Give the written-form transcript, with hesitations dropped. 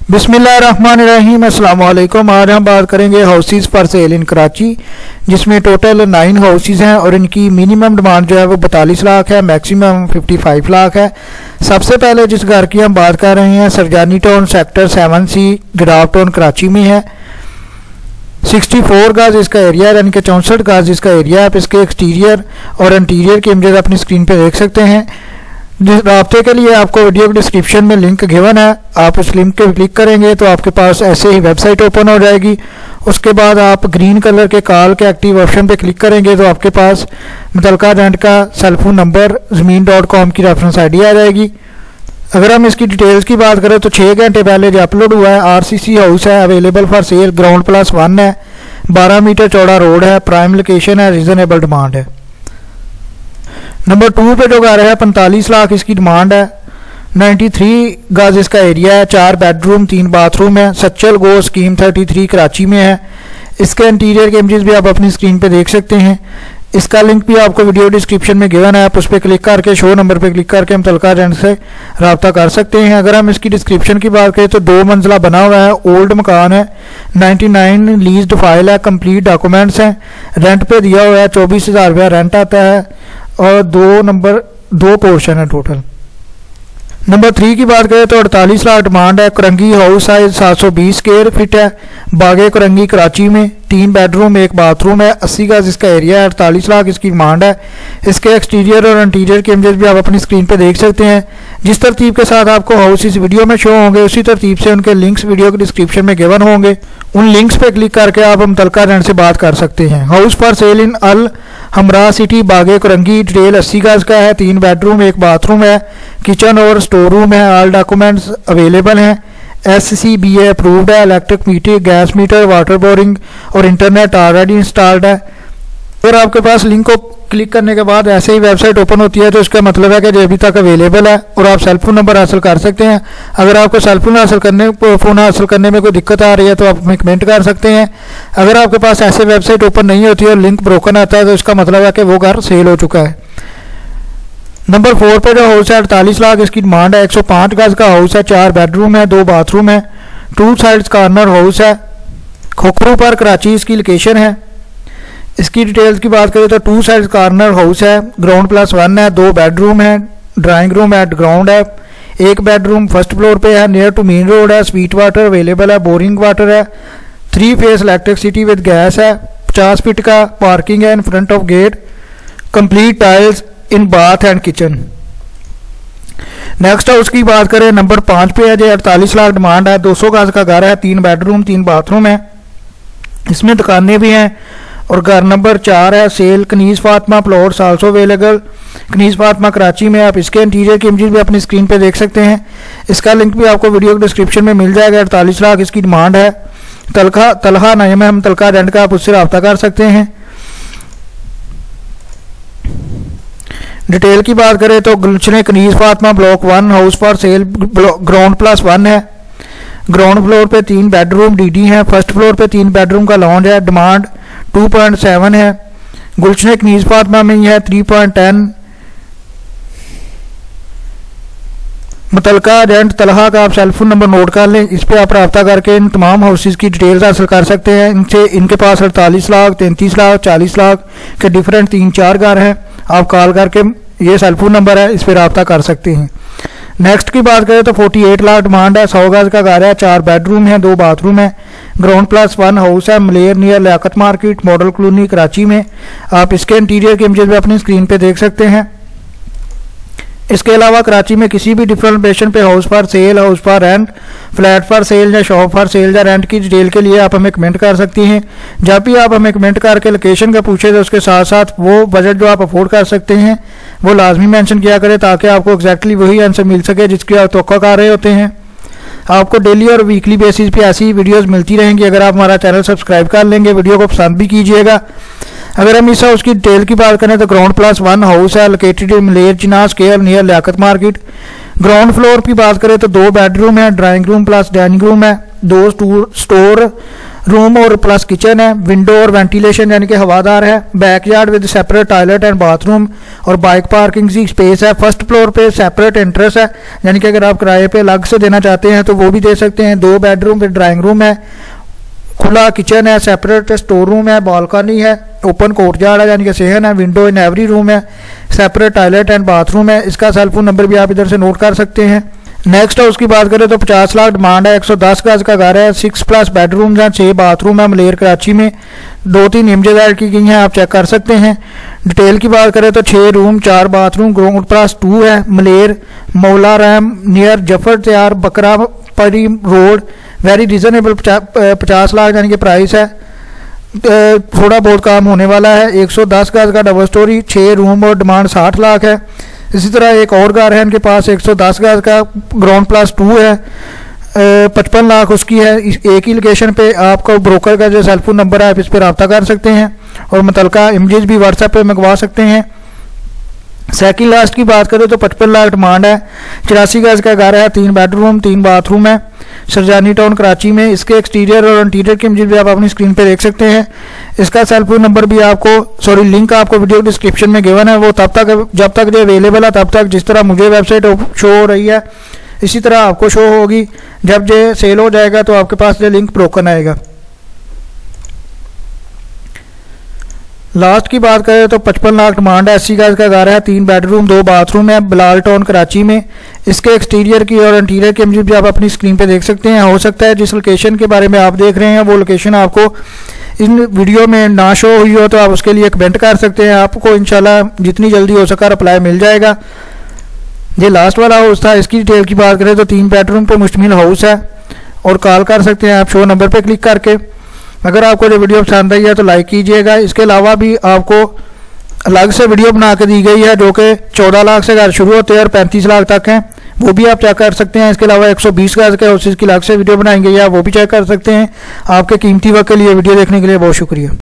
बिस्मिल्लाहिर्रहमानिर्रहीम अस्सलाम वालेकुम। आज हम बात करेंगे houses for sale in Karachi, जिसमें टोटल 9 हाउसेस हैं और इनकी मिनिमम डिमांड जो है वो 42 लाख है, मैक्सिमम 55 लाख है। सबसे पहले जिस घर की हम बात कर रहे हैं सरजानी टाउन सेक्टर 7C गिराव टाउन कराची में है। 64 गज इसका एरिया है, यानी कि 64 गज इसका एरिया है। आप इसके एक्सटीरियर और इंटीरियर की इमेजेस अपनी स्क्रीन पे देख सकते हैं। राब्ते के लिए आपको वीडियो के डिस्क्रिप्शन में लिंक गिवन है, आप उस लिंक पे क्लिक करेंगे तो आपके पास ऐसे ही वेबसाइट ओपन हो जाएगी। उसके बाद आप ग्रीन कलर के कॉल के एक्टिव ऑप्शन पे क्लिक करेंगे तो आपके पास मुतलका रेंट का सेलफोन नंबर ज़मीन.com की रेफरेंस आईडी आ जाएगी। अगर हम इसकी डिटेल्स की बात करें तो 6 घंटे पहले जो अपलोड हुआ है RCC हाउस है, अवेलेबल फॉर सेल, ग्राउंड +1 है, 12 मीटर चौड़ा रोड है, प्राइम लोकेशन है, रीजनेबल डिमांड है। नंबर 2 पे जो घर है 45 लाख इसकी डिमांड है। 93 गज इसका एरिया है, 4 बेडरूम 3 बाथरूम है। सच्चल गो स्कीम 33 कराची में है। इसके इंटीरियर के इमेजेस भी आप अपनी स्क्रीन पे देख सकते हैं। इसका लिंक भी आपको वीडियो डिस्क्रिप्शन में गिवन है, आप उस पर क्लिक करके शो नंबर पे क्लिक करके हम मुतलका रेंट से रब्ता कर सकते हैं। अगर हम इसकी डिस्क्रिप्शन की बात करें तो 2 मंजिला बना हुआ है, ओल्ड मकान है, 99 लीज फाइल है, कंप्लीट डॉक्यूमेंट्स हैं, रेंट पे दिया हुआ है, 24,000 रुपया रेंट आता है और 2 पोर्शन है टोटल। नंबर 3 की बात करें तो 48 लाख डिमांड है। Korangi house size 720 square feet है, बागे कुरंगी कराची में, 3 बेडरूम 1 बाथरूम है, 80 गज इसका एरिया है, 48 लाख इसकी डिमांड है। इसके एक्सटीरियर और इंटीरियर के इमेजेस भी आप अपनी स्क्रीन पे देख सकते हैं। जिस तरतीब के साथ आपको हाउस इस वीडियो में शो होंगे उसी तरतीब से उनके लिंक्स वीडियो के डिस्क्रिप्शन में गिवन होंगे। उन लिंक्स पे क्लिक करके आप मुतलका रेंट से बात कर सकते हैं। House for sale in Al Hamra city बागे कुरंगी, डिटेल 80 गज का है, 3 बेडरूम 1 बाथरूम है, किचन और स्टोर रूम है, ऑल डॉक्यूमेंट्स अवेलेबल हैं, SCBA अप्रूव्ड है, electric meter, gas meter, water boring और इंटरनेट ऑलरेडी इंस्टॉल्ड है। और आपके पास लिंक को क्लिक करने के बाद ऐसे ही वेबसाइट ओपन होती है तो इसका मतलब है कि जो अभी तक अवेलेबल है और आप सेलफोन नंबर हासिल कर सकते हैं। अगर आपको फ़ोन हासिल करने में कोई दिक्कत आ रही है तो आप हमें कमेंट कर सकते हैं। अगर आपके पास ऐसे वेबसाइट ओपन नहीं होती और लिंक ब्रोकन आता है तो इसका मतलब है कि वो घर सेल हो चुका है। नंबर 4 पे जो हाउस है 48 लाख इसकी डिमांड है। 105 गज का हाउस है, 4 बेडरूम है, 2 बाथरूम है, 2 साइड्स कॉर्नर हाउस है, खोखरू पर कराची इसकी लोकेशन है। इसकी डिटेल्स की बात करें तो 2 साइड्स कॉर्नर हाउस है, ग्राउंड +1 है, 2 बेडरूम है, ड्राइंग रूम एट ग्राउंड है, 1 बेडरूम फर्स्ट फ्लोर पे है, नियर टू मेन रोड है, स्वीट वाटर अवेलेबल है, बोरिंग वाटर है, 3 फेस इलेक्ट्रिसिटी विद गैस है, 50 फीट का पार्किंग है in front of gate, complete tiles in bath and kitchen. Next house की बात करें नंबर 5 पे है, जो 48 लाख डिमांड है। 200 गज का घर है, 3 बेडरूम 3 बाथरूम है, इसमें दुकानें भी हैं और घर नंबर 4 है, sale Kaneez Fatima plots also available, Kaneez Fatima Karachi में। आप इसके इंटीरियर की इमेजेस भी अपनी स्क्रीन पे देख सकते हैं। इसका लिंक भी आपको वीडियो के डिस्क्रिप्शन में मिल जाएगा। 48 लाख इसकी डिमांड है। तलहा नाम है मुतलका रेंट का, आप उससे रब्ता कर सकते हैं। डिटेल की बात करें तो Gulshan Kaneez Fatima block 1 house for sale, ground +1 है, ग्राउंड फ्लोर पे 3 बेडरूम DD है, फर्स्ट फ्लोर पे 3 बेडरूम का लॉन्ज है, डिमांड 2.7 है। गुलशन कनीज़ फातिमा में ही है 3.10। मुतलका रेंट तलहा का आप सेलफोन नंबर नोट कर लें, इस पर आप रब्ता करके इन तमाम हाउसेस की डिटेल्स हासिल कर सकते हैं। इनके पास 48 लाख 33 लाख 40 लाख के डिफरेंट 3-4 घर हैं। आप कॉल करके, ये सेलफोन नंबर है, इस पर रब्ता कर सकते हैं। नेक्स्ट की बात करें तो 48 लाख डिमांड है। 100 गज का घर है, 4 बेडरूम है, 2 बाथरूम है, ग्राउंड +1 हाउस है, Malir near Liaquat market model colony Karachi में। आप इसके इंटीरियर के इमेजेस भी अपनी स्क्रीन पे देख सकते हैं। इसके अलावा कराची में किसी भी डिफरेंट लोकेशन पे house for sale, house for rent, flat for sale या शॉप फॉर सेल या रेंट की डिटेल के लिए आप हमें कमेंट कर सकती हैं। जब भी आप हमें कमेंट करके लोकेशन का पूछे तो उसके साथ साथ वो बजट जो आप अफोर्ड कर सकते हैं वो लाजमी मेंशन किया करें, ताकि आपको एग्जैक्टली वही आंसर मिल सके जिसकी आप तवक्को कर रहे होते हैं। आपको डेली और वीकली बेसिस पे ऐसी वीडियोस मिलती रहेंगी अगर आप हमारा चैनल सब्सक्राइब कर लेंगे। वीडियो को पसंद भी कीजिएगा। अगर हम इस हाउस की डिटेल की बात करें तो ग्राउंड +1 हाउस है, located in Malir Jinnah square near Liaquat market. Ground floor की बात करें तो 2 बेडरूम है, ड्राइंग रूम + डाइनिंग रूम है, 2 स्टोर रूम और प्लस किचन है। विंडो और वेंटिलेशन यानी कि हवादार है। Backyard with separate toilet and bathroom और बाइक पार्किंग की स्पेस है। फर्स्ट फ्लोर पे सेपरेट एंट्रेंस है, यानी कि अगर आप किराए पे अलग से देना चाहते हैं तो वो भी दे सकते हैं। 2 बेडरूम विद ड्राइंग रूम है। खुला किचन है, सेपरेट स्टोर रूम है, बालकनी है, ओपन कोर्टयार्ड है यानी कि सेहन है। विंडो इन एवरी रूम है। सेपरेट टॉयलेट एंड बाथरूम है। इसका सेल फोन नंबर भी आप इधर से नोट कर सकते हैं। नेक्स्ट हाउस की बात करें तो 50 लाख डिमांड है। 110 गज का घर है। 6+ बेडरूम हैं, 6 बाथरूम है। मलेर कराची में 2-3 इमेजेस ऐड की गई हैं, आप चेक कर सकते हैं। डिटेल की बात करें तो 6 रूम 4 बाथरूम, ग्राउंड प्लस 2 है। मलेर मौला रैम नियर जफर तैयार बकरा परी रोड। वेरी रिजनेबल 50 लाख यानी कि प्राइस है। थोड़ा बहुत काम होने वाला है। 110 गज का डबल स्टोरी, 6 रूम और डिमांड 60 लाख है। इसी तरह एक और घर है इनके पास 110 गज का, ग्राउंड प्लस 2 है, 55 लाख उसकी है। एक ही लोकेशन पे आपको ब्रोकर का जो सेल फोन नंबर है आप इस पर रब्ता कर सकते हैं और मुतलका इमेजेस भी व्हाट्सएप पे मंगवा सकते हैं। सेकंड लास्ट की बात करें तो 55 लाख डिमांड है। 84 गज का घर है, 3 बेडरूम 3 बाथरूम है, सरजानी टाउन कराची में। इसके एक्सटीरियर और इंटीरियर की इमेजेस भी आप अपनी स्क्रीन पे देख सकते हैं। इसका सेल फोन नंबर भी आपको लिंक आपको वीडियो डिस्क्रिप्शन में गिवन है। वो तब तक जब तक जो अवेलेबल है तब तक जिस तरह मुझे वेबसाइट शो हो रही है इसी तरह आपको शो होगी। जब जो सेल हो जाएगा तो आपके पास जो लिंक ब्रोकन आएगा। लास्ट की बात करें तो 55 लाख डिमांड है। 80 गज का घर है, 3 बेडरूम 2 बाथरूम है, बिलाल टाउन कराची में। इसके एक्सटीरियर की और इंटीरियर की इमेज भी आप अपनी स्क्रीन पे देख सकते हैं। हो सकता है जिस लोकेशन के बारे में आप देख रहे हैं वो लोकेशन आपको इन वीडियो में ना शो हुई हो तो आप उसके लिए कमेंट कर सकते हैं। आपको इंशाल्लाह जितनी जल्दी हो सका रिप्लाई मिल जाएगा। ये लास्ट वाला हाउस था। इसकी डिटेल की बात करें तो 3 बेडरूम पे मुश्तमिल हाउस है और कॉल कर सकते हैं आप शो नंबर पे क्लिक करके। अगर आपको जो वीडियो पसंद आई है तो लाइक कीजिएगा। इसके अलावा भी आपको अलग से वीडियो बना के दी गई है जो कि 14 लाख से घर शुरू होते हैं और 35 लाख तक हैं, वो भी आप चेक कर सकते हैं। इसके अलावा 120 गज के हाउसेज की अलग से वीडियो बनाई गई है, वो भी चेक कर सकते हैं। आपके कीमती वक्त के लिए वीडियो देखने के लिए बहुत शुक्रिया।